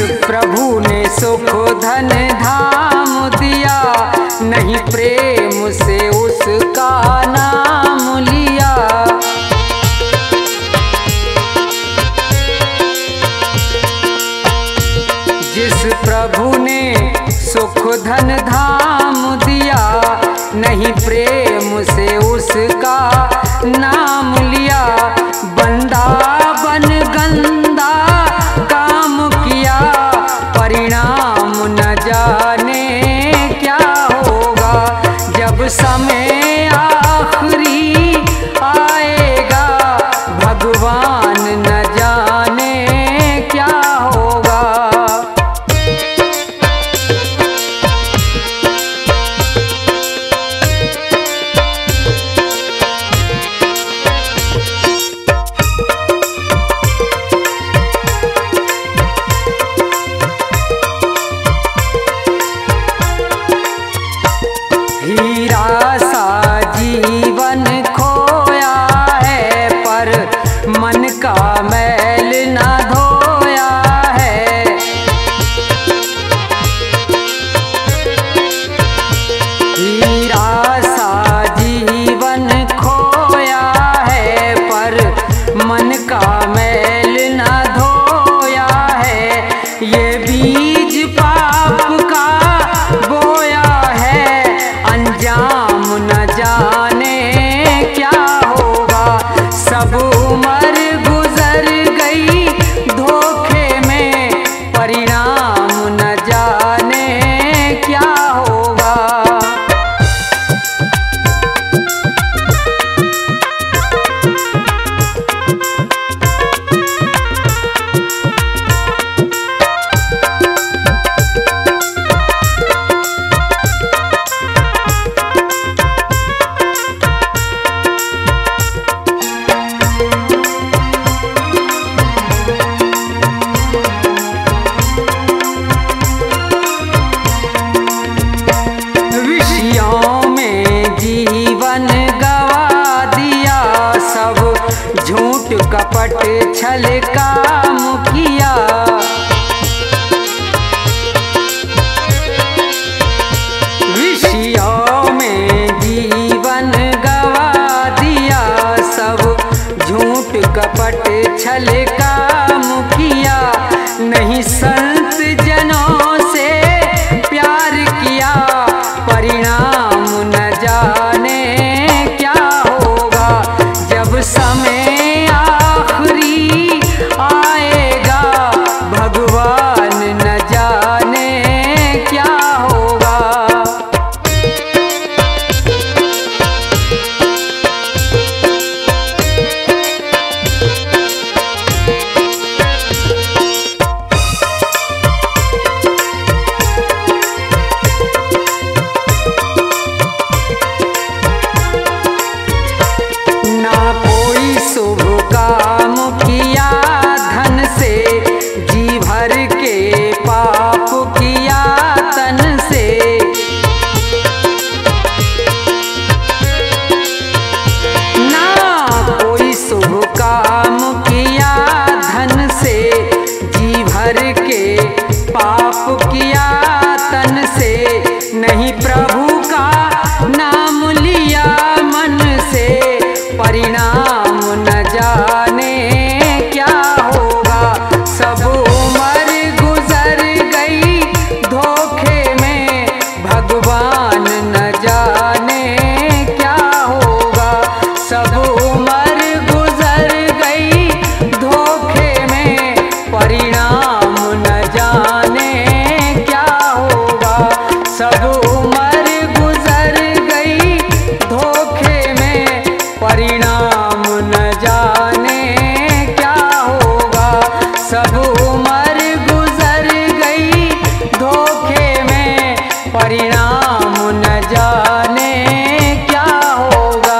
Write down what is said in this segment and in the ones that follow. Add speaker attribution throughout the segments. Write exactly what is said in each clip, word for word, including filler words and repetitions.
Speaker 1: प्रभु ने सुख धन धाम दिया, नहीं प्रेम से उसका नाम लिया। जिस प्रभु ने सुख धन धाम दिया, नहीं प्रेम से उसका नाम लिया। बंदा बन गंदा काम किया, परिणाम न जाने क्या होगा। जब समय आखिरी आएगा, भगवान न जाने क्या होगा। हीरा सा जीवन खोया है, पर मन का मैल न धोया है। हीरा सा जीवन खोया है, पर मन का मैल न धोया है। ये बीज पाप का बोया है, अंजाम न जाने क्या होगा। सब उम्र गुजर गई धोखे में, परिणाम न जाने क्या होगा। विषयों में जीवन गवा दिया, सब झूठ कपट छल काम किया। विषयों में जीवन गवा दिया, सब झूठ कपट छल काम किया। नहीं संत जनों से प्यार किया, परिणाम न जाने क्या होगा। जब समय आखिरी आएगा, भगवान न जाने क्या होगा। ना कोई शुभ काम किया धन से, जी भर के पाप किया तन से। ना कोई शुभ काम किया धन से, जी भर के पाप किया तन से। नहीं प्रभु का नाम लिया मन से, परिणाम न जाने क्या होगा। सब उम्र गुजर गई धोखे में, भगवान न जाने क्या होगा। सब उम्र गुजर गई धोखे में, परिणाम न जाने क्या होगा। सब उम्र गुजर गई धोखे में, परिणाम न जाने क्या होगा। सब उम्र गुजर गई धोखे में, परिणाम न जाने क्या होगा।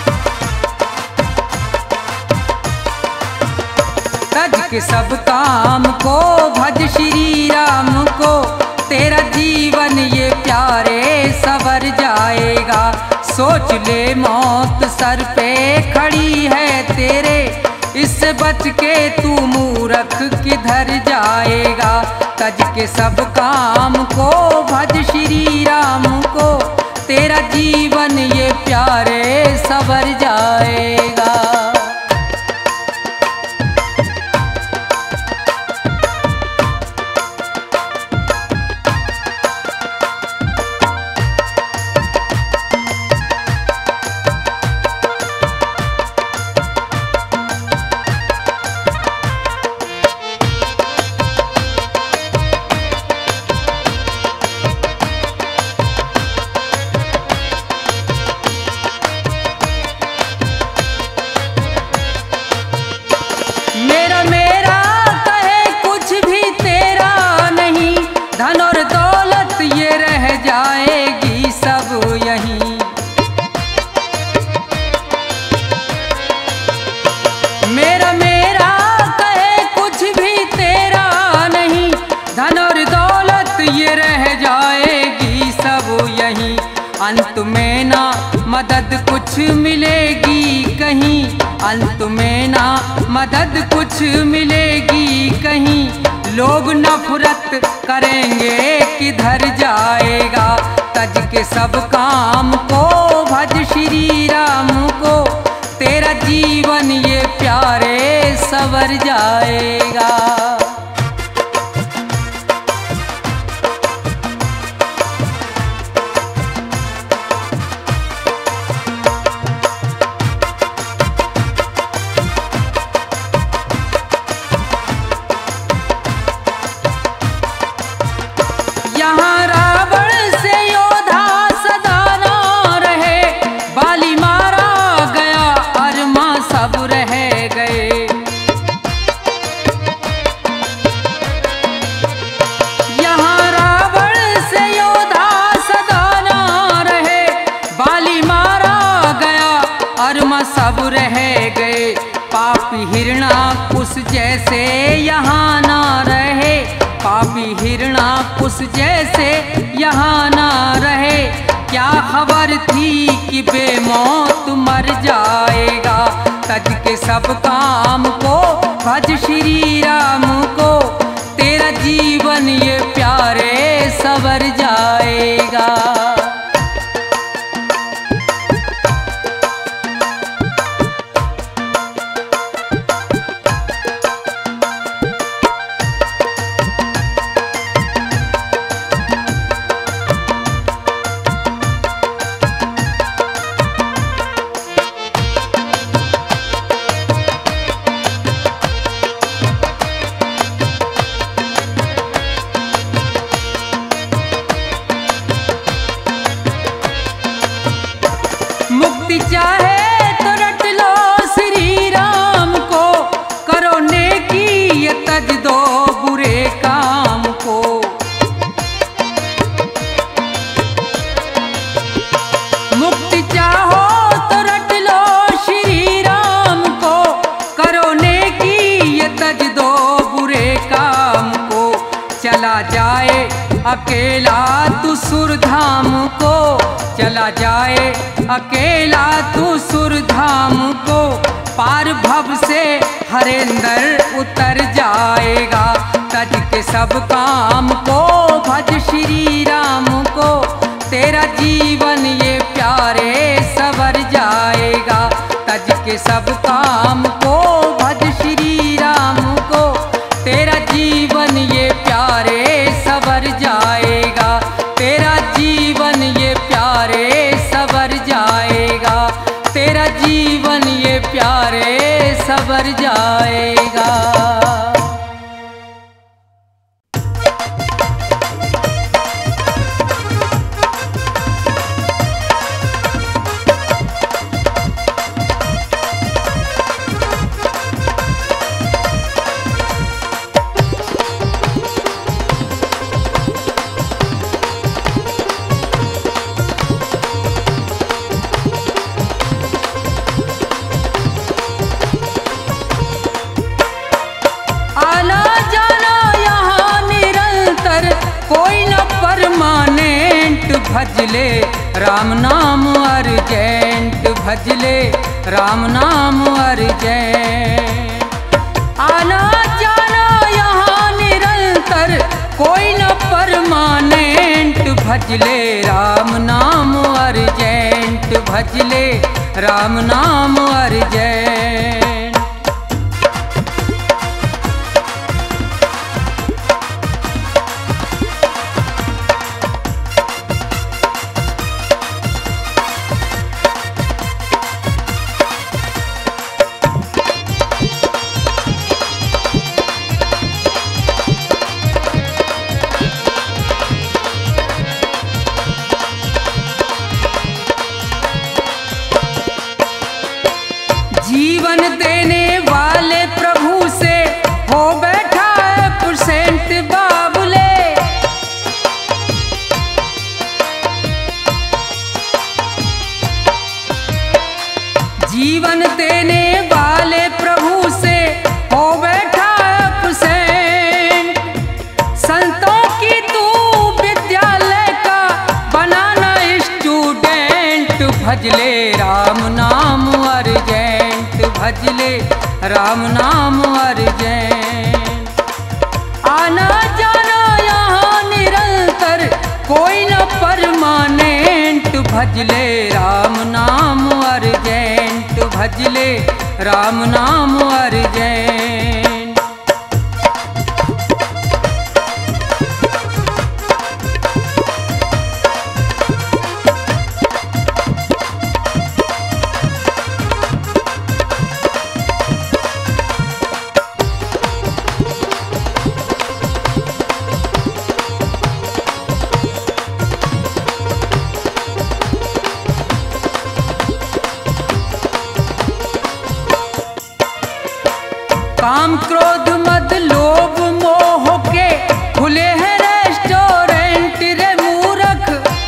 Speaker 1: तज के सब काम काम को भज श्री राम को, तेरा जीवन ये प्यारे सवर जाएगा। सोच ले मौत सर पे खड़ी है तेरे, इससे बच के तू मूर्ख किधर जाएगा। तज के सब काम को भज श्री राम को, तेरा जीवन ये प्यारे सवर जाएगा। अंत में ना मदद कुछ मिलेगी कहीं, अंत में ना मदद कुछ मिलेगी कहीं। लोग नफरत करेंगे किधर जाएगा। तज के सब काम को भज श्री राम को, तेरा जीवन ये प्यारे सवर जाएगा। यहाँ रावण से योद्धा सदा ना रहे, बाली मारा गया अरमा सब रह गए। यहाँ रावण से योद्धा सदा ना रहे, बाली मारा गया अरमा सब रह गए। पापी हिरणाकुश जैसे यहाँ ना रहे, पापी हिरणाकुश जैसे यहाँ ना रहे। क्या खबर थी कि बेमौत मर जाएगा। तज के सब काम को भज श्री राम को, तेरा जीवन ये प्यारे सवर जाएगा। मुक्ति चाहे तो रट लो श्री राम को, करो नेकी ये तज दो बुरे काम को। मुक्ति चाहो तो रट लो श्री राम को, करो नेकी ये तज दो बुरे काम को। चला जाए अकेला तू सुरधाम को, चला जाए अकेला तू सुरधाम को। पार भव से हरेंद्र उतर जाएगा। तज के सब काम को भज श्री राम को, तेरा जीवन ये प्यारे सवर जाएगा। तज के सब काम को भज श्री राम को, तेरा जीवन ये प्यारे सवर जाएगा। तेरा जीवन ये प्यारे सवर जाएगा, तेरा जीवन ये प्यारे सवर जाएगा। राम नाम अर्जेंट भजले राम नाम अर्जेंट। आना जाना यहाँ निरंतर कोई न परमानेंट भजले राम नाम अर्जेंट भजले राम नाम अर्जेंट। जीवन देने वाले प्रभु से हो बैठा है परसेंट बाबुले। जीवन देने वाले प्रभु से हो बैठा है परसेंट। संतों की तू विद्यालय का बनाना स्टूडेंट भजले राम नाम अर्जेंट भजले राम नाम अर्जेंट। आना जाना यहाँ निरंतर कोई न परमानेंट भजले राम नाम अर्जेंट भजले राम नाम अर्जेंट। काम क्रोध मद लोभ मोह के खुले हैं रेस्टोरेंट रे मूर्ख।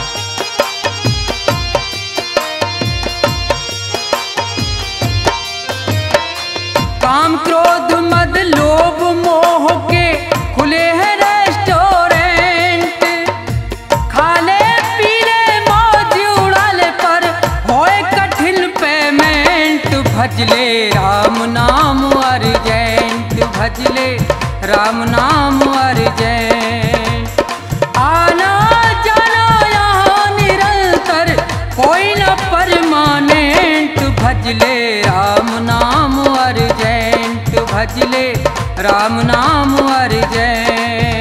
Speaker 1: काम क्रोध मद लोभ मोह के खुले हैं रेस्टोरेंट। खाले पीले मौज उड़ाले पर होए कठिन पेमेंट भजले राम नाम अर्जेंट भजले राम नाम अर्जेंट। आना जाना यहाँ निरंतर कोई न परमानेंट भजले राम नाम अर्जेंट भजले राम नाम अर्जेंट।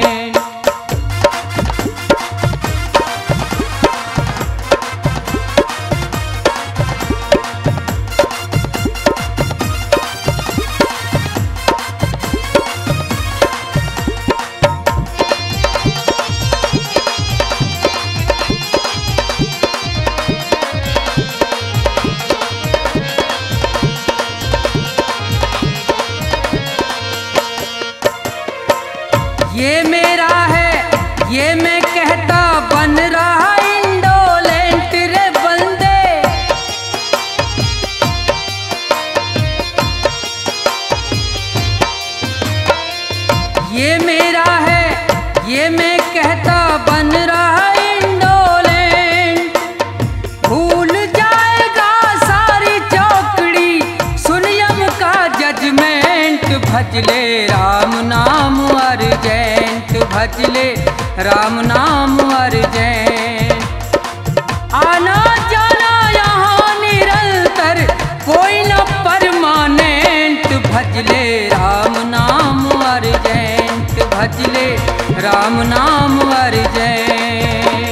Speaker 1: ये मेरा है ये मैं कहता बन रहा इंडोलेंट रे बंदे। ये मेरा है ये मैं कहता बन रहा इंडोलेंट। भूल जाएगा सारी चौकड़ी सुनियम का जजमेंट भजले राम नाम अर्जेंट भजले राम नाम अर्जेंट। आना जाना यहाँ निरंतर कोई न परमानेंट भजले राम नाम अर्जेंट भजले राम नाम अर्जेंट।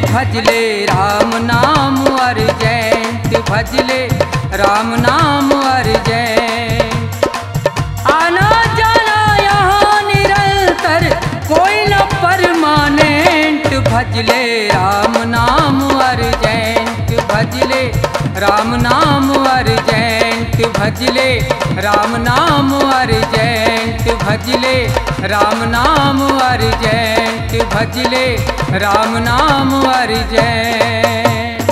Speaker 1: भजले राम नाम अर्जेंट, भजले राम नाम अर्जेंट। आना जाना यहाँ निरंतर कोई न परमानेंट, भजले राम नाम अर्जेंट, भजले राम नाम अर्जेंट, भजले राम नाम अर्जेंट, भजले राम नाम अर्जेंट, भजले राम नाम अर्जेंट।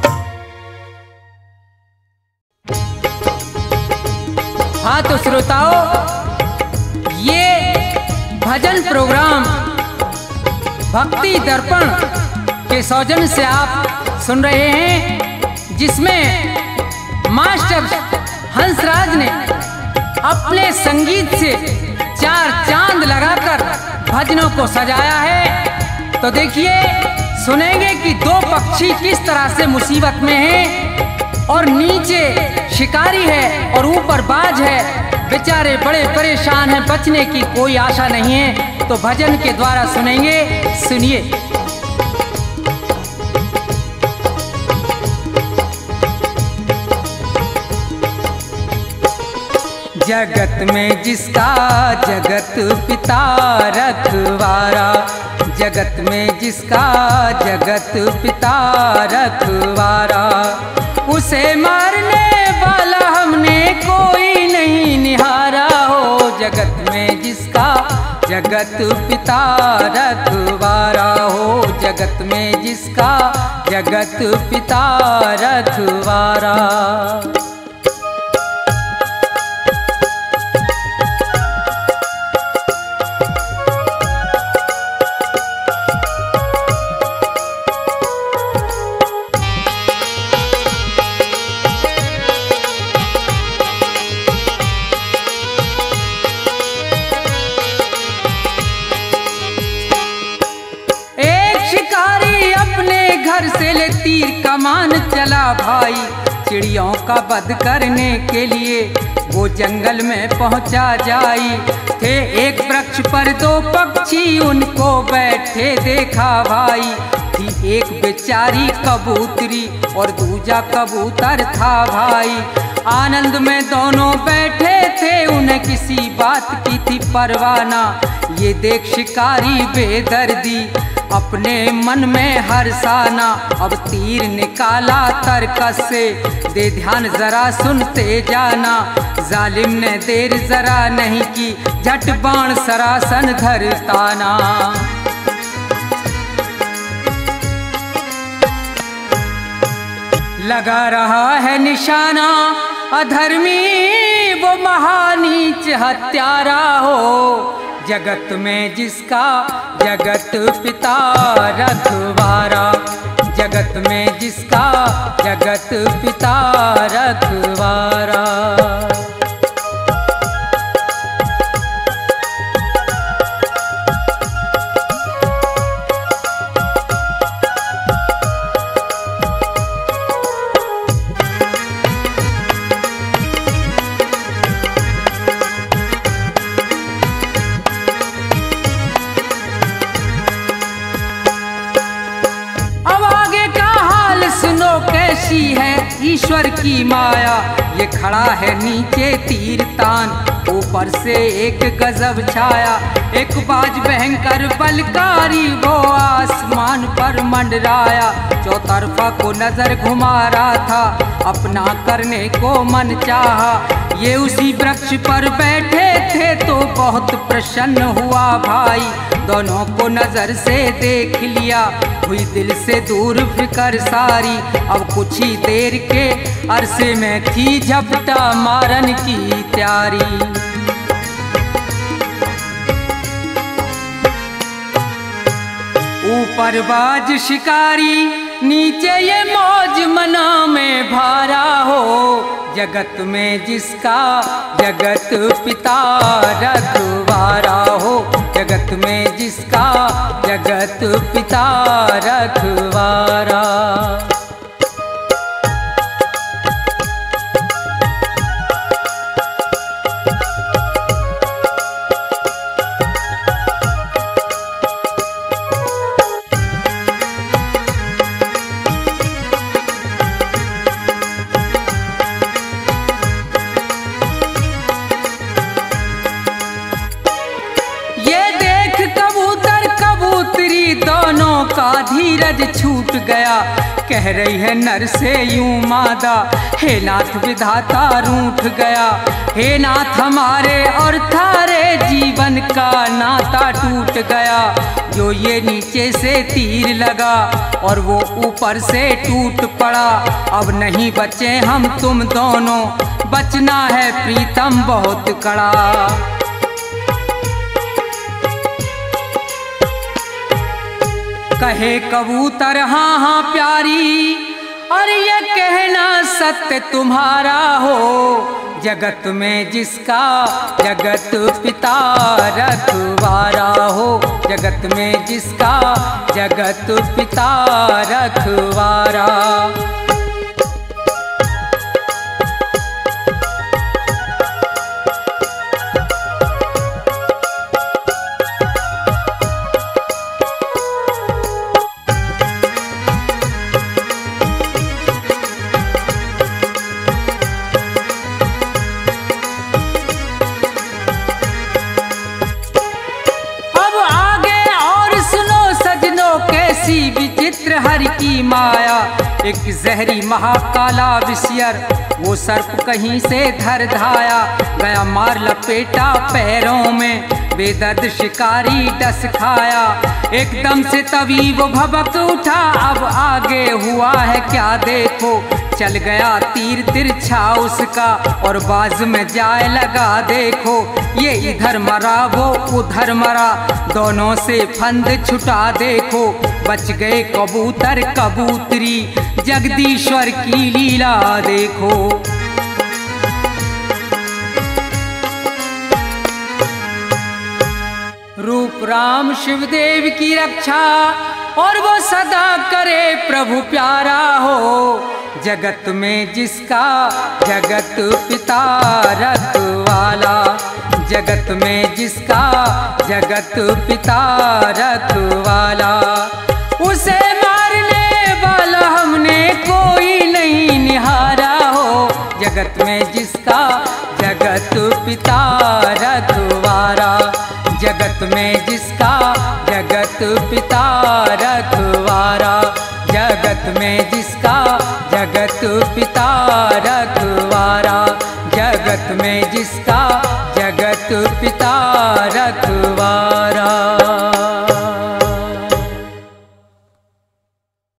Speaker 1: हाँ तो श्रोताओं, ये भजन प्रोग्राम भक्ति दर्पण के सौजन्य से आप सुन रहे हैं, जिसमें मास्टर हंसराज ने अपने संगीत से चार चांद लगाकर भजनों को सजाया है। तो देखिए, सुनेंगे कि दो पक्षी किस तरह से मुसीबत में हैं, और नीचे शिकारी है और ऊपर बाज है, बेचारे बड़े परेशान हैं, बचने की कोई आशा नहीं है। तो भजन के द्वारा सुनेंगे, सुनिए। जगत में जिसका जगत पिता रखवारा, जगत में जिसका जगत पिता रखवारा, उसे मारने वाला हमने कोई नहीं निहारा हो। जगत में जिसका जगत पिता रखवारा हो, जगत में जिसका जगत पिता रखवारा। से ले तीर कमान चला भाई, चिड़ियों का वध करने के लिए वो जंगल में पहुंचा जाई। थे एक वृक्ष पर दो पक्षी उनको बैठे देखा भाई, थी एक बेचारी कबूतरी और दूजा कबूतर था भाई। आनंद में दोनों बैठे थे, उन्हें किसी बात की थी परवाना। ये देख शिकारी बेदर्दी अपने मन में हर्षाना, अब तीर निकाला तरकस से, दे ध्यान जरा सुनते जाना। जालिम ने देर जरा नहीं की, झट बाण सरासन धरताना। लगा रहा है निशाना, अधर्मी वो महानीच हत्यारा हो। जगत में जिसका जगत पिता रखवारा, जगत में जिसका जगत पिता रखवारा। कैसी है ईश्वर की माया, ये खड़ा है नीचे तीर तान, ऊपर से एक गजब छाया। एक बाज भयंकर बलकारी वो आसमान पर मंडराया, चौतरफा को नजर घुमा रहा था, अपना करने को मन चाहा। ये उसी वृक्ष पर बैठे थे तो बहुत प्रसन्न हुआ भाई, दोनों को नजर से देख लिया, हुई दिल से दूर फिकर सारी। अब कुछ ही देर के अरसे में थी झपटा मारन की तैयारी। ऊपर बाज शिकारी, नीचे ये मौज मना में भारा हो। जगत में जिसका जगत पिता रखवारा हो, जगत में जिसका जगत पिता रखवारा। छूट गया। कह रही है नर से यूं मादा, हे नाथ विधाता रूठ गया। हे नाथ हमारे और थारे जीवन का नाता टूट गया। जो ये नीचे से तीर लगा और वो ऊपर से टूट पड़ा। अब नहीं बचे हम तुम दोनों, बचना है प्रीतम बहुत कड़ा। कहे कबूतर हाँ हाँ प्यारी, और ये कहना सत्य तुम्हारा हो। जगत में जिसका जगत पिता रखवारा हो। जगत में जिसका जगत पिता रखवारा। विचित्र हरि की माया, एक जहरी महाकाला विषयर, वो सर्प कहीं से धर धाया। गया मार लपेटा पैरों में, बेदर्द शिकारी डस खाया। एकदम से तभी वो भबक उठा, अब आगे हुआ है क्या देखो। चल गया तीर तिरछा उसका, और बाज में जाए लगा देखो। ये इधर मरा वो उधर मरा, दोनों से फंद छुटा देखो। बच गए कबूतर कबूतरी, जगदीश्वर की लीला देखो। रूप राम शिवदेव की रक्षा, और वो सदा करे प्रभु प्यारा हो। जगत में जिसका जगत पिता रखवाला। जगत में जिसका जगत पिता रखवाला। उसे मारने वाला हमने कोई नहीं निहारा हो। जगत में जिसका जगत पिता रखवारा। जगत में जिसका जगत पिता रखवारा। जगत में जिसका जगत पिता रखवारा। जगत में जिसका जगत पिता रखवारा।